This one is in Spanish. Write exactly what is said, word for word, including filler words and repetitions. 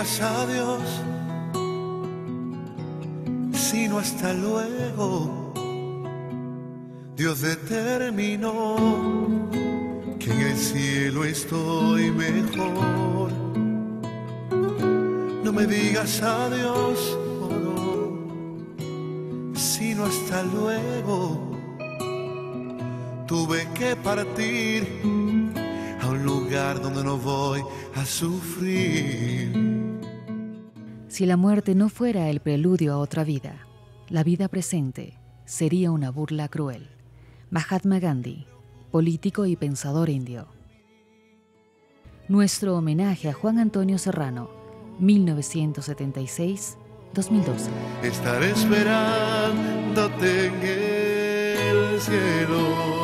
digas adiós, sino hasta luego. Dios determinó que en el cielo estoy mejor. No me digas adiós, oh no, sino hasta luego. Tuve que partir a un lugar donde no voy a sufrir. Si la muerte no fuera el preludio a otra vida, la vida presente sería una burla cruel. Mahatma Gandhi, político y pensador indio. Nuestro homenaje a Juan Antonio Serrano, mil novecientos setenta y seis a dos mil doce. Estaré esperándote en el cielo.